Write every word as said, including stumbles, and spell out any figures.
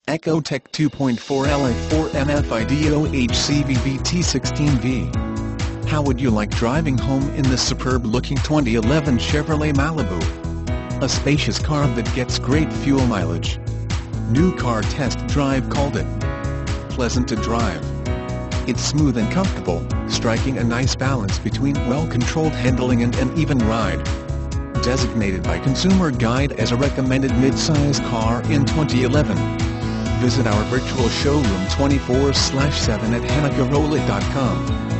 ECOTEC two point four L I four M F I D O H C V V T sixteen V. How would you like driving home in this superb-looking twenty eleven Chevrolet Malibu? A spacious car that gets great fuel mileage. New Car Test Drive called it pleasant to drive. It's smooth and comfortable, striking a nice balance between well-controlled handling and an even ride. Designated by Consumer Guide as a recommended midsize car in twenty eleven. Visit our virtual showroom twenty-four seven at henna chevrolet dot com.